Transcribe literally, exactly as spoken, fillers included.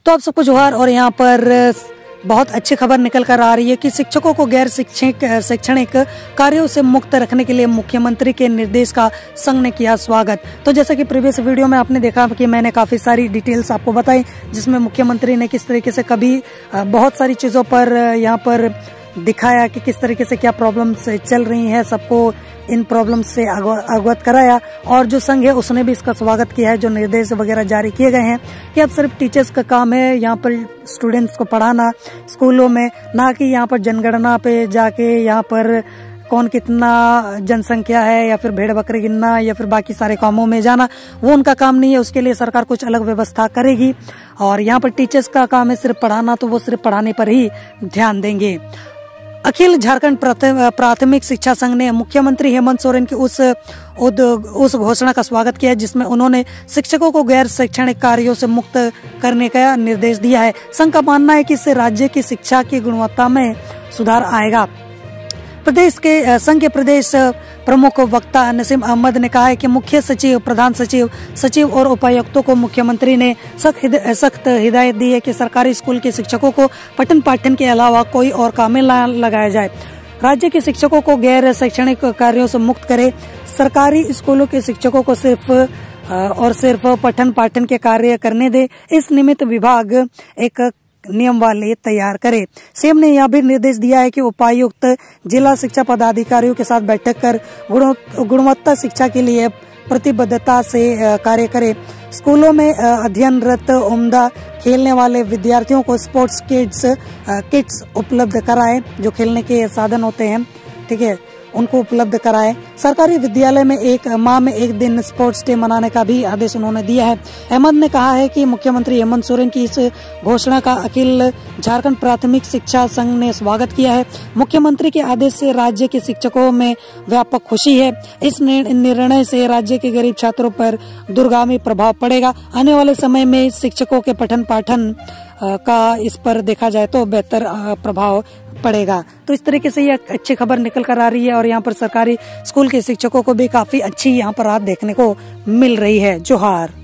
तो आप सबको जोहार। और यहाँ पर बहुत अच्छी खबर निकल कर आ रही है कि शिक्षकों को गैर शिक्षक शैक्षणिक कार्यों से मुक्त रखने के लिए मुख्यमंत्री के निर्देश का संघ ने किया स्वागत। तो जैसा कि प्रीवियस वीडियो में आपने देखा कि मैंने काफी सारी डिटेल्स आपको बताई, जिसमें मुख्यमंत्री ने किस तरीके से कभी बहुत सारी चीजों पर यहाँ पर दिखाया कि किस तरीके से क्या प्रॉब्लम्स चल रही हैं, सबको इन प्रॉब्लम्स से अवगत कराया। और जो संघ है उसने भी इसका स्वागत किया है, जो निर्देश वगैरह जारी किए गए हैं कि अब सिर्फ टीचर्स का काम है यहाँ पर स्टूडेंट्स को पढ़ाना स्कूलों में, ना कि यहाँ पर जनगणना पे जाके यहाँ पर कौन कितना जनसंख्या है या फिर भेड़ बकरी गिनना या फिर बाकी सारे कामों में जाना, वो उनका काम नहीं है। उसके लिए सरकार कुछ अलग व्यवस्था करेगी। और यहाँ पर टीचर्स का काम है सिर्फ पढ़ाना, तो वो सिर्फ पढ़ाने पर ही ध्यान देंगे। अखिल झारखंड प्राथमिक शिक्षा संघ ने मुख्यमंत्री हेमंत सोरेन की उस उस घोषणा का स्वागत किया जिसमें उन्होंने शिक्षकों को गैर शैक्षणिक कार्यों से मुक्त करने का निर्देश दिया है। संघ का मानना है कि इससे राज्य की शिक्षा की गुणवत्ता में सुधार आएगा। प्रदेश के संघ के प्रदेश प्रमुख वक्ता नसीम अहमद ने कहा है कि मुख्य सचिव, प्रधान सचिव, सचिव और उपायुक्तों को मुख्यमंत्री ने सख्त हिदायत दी है कि सरकारी स्कूल के शिक्षकों को पठन पाठन के अलावा कोई और काम में न लगाया जाए। राज्य के शिक्षकों को गैर शैक्षणिक कार्यों से मुक्त करे। सरकारी स्कूलों के शिक्षकों को सिर्फ और सिर्फ पठन पाठन के कार्य करने दे। इस निमित्त विभाग एक नियमावली तैयार करे। सीएम ने यह भी निर्देश दिया है कि उपायुक्त जिला शिक्षा पदाधिकारियों के साथ बैठक कर गुणवत्ता शिक्षा के लिए प्रतिबद्धता से कार्य करे। स्कूलों में अध्ययनरत उम्दा खेलने वाले विद्यार्थियों को स्पोर्ट्स किट्स किट्स उपलब्ध कराए, जो खेलने के साधन होते हैं, ठीक है, उनको उपलब्ध कराए। सरकारी विद्यालय में एक माह में एक दिन स्पोर्ट्स डे मनाने का भी आदेश उन्होंने दिया है। अहमद ने कहा है कि मुख्यमंत्री हेमंत सोरेन की इस घोषणा का अखिल झारखंड प्राथमिक शिक्षा संघ ने स्वागत किया है। मुख्यमंत्री के आदेश से राज्य के शिक्षकों में व्यापक खुशी है। इस निर्णय से राज्य के गरीब छात्रों पर दूरगामी प्रभाव पड़ेगा। आने वाले समय में शिक्षकों के पठन पाठन का इस पर देखा जाए तो बेहतर प्रभाव पड़ेगा। तो इस तरीके से ये अच्छी खबर निकल कर आ रही है और यहाँ पर सरकारी स्कूल के शिक्षकों को भी काफी अच्छी यहाँ पर राहत देखने को मिल रही है। जोहार।